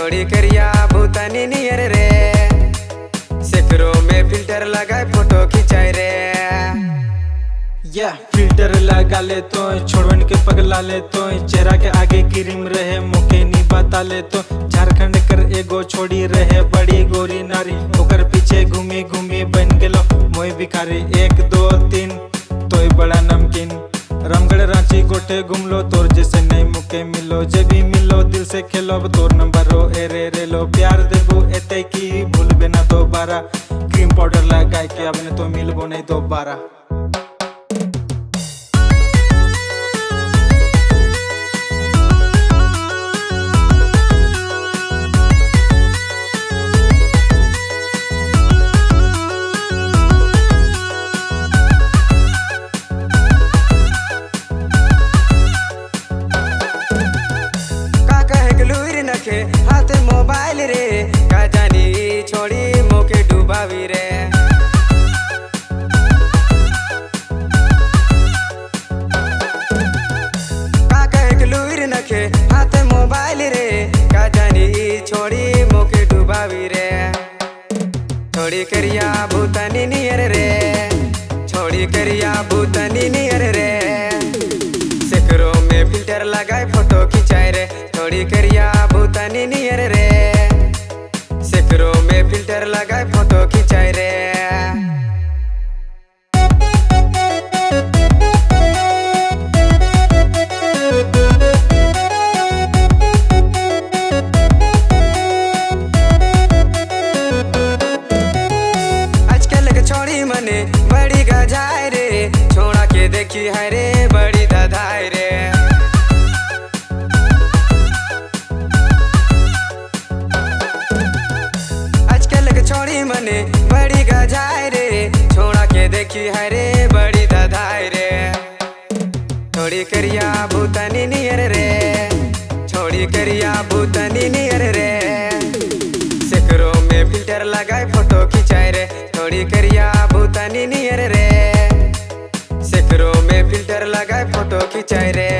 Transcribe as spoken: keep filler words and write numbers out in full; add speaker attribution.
Speaker 1: थोड़ी करिया भूतानी नियर रे, सेकरो में फिल्टर लगाए फोटो खिंचाए रे।
Speaker 2: या फिल्टर लगा ले तो छोड़वन के पगला ले तो, चेहरा के आगे क्रीम रहे मुखे नी बता ले तो, झारखंड कर एगो छोड़ी रहे बड़ी गोरी नारी, ओकर पीछे घूमी घूमी बन गेलो मोई भिखारी। एक दो तीन तोय बड़ा नमकीन, रामगढ़ रांची गोटे घूम लो, तोर जैसे नई मुके मिलो, जब भी मिलो दिल से खेलो, तोर नंबर रो ए रे रे लो, प्यार देबो एते की भूलबे ना दोबारा, क्रीम पाउडर लगाए के अपने तो मिलबो नहीं दोबारा।
Speaker 1: हाथ मोबाइल रे का जानी छोड़ी मोके डुबावी रे, का कहे लुर नखे हाथ मोबाइल रे का जानी छोड़ी मोके डुबावी रे। छोड़ी करिया भूतानी नियर रे, छोड़ी करिया भूतानी नियर रे, सेकरो में फिल्टर लगाए फोटो खिंचाए रे। छोड़ी करिया भूतानी नियर रे, सेकरो में फिल्टर लगाए फोटो खिंचाए रे। आजकल के छोड़ी मने बड़ी गजाए रे, छोड़ा के देखी है रे बड़ी दधाए रे। छोड़ी मने बड़ी गजाए रे, छोड़ा के देखी है रे बड़ी दधाए रे। छोड़ी करिया भूतानी नियर रे, छोड़ी करिया भूतानी नियर रे, सेकरो में फिल्टर लगाए फोटो खिंचाए रे। छोड़ी करिया भूतानी नियर रे, सेकरो में फिल्टर लगाए फोटो खिंचाए रे।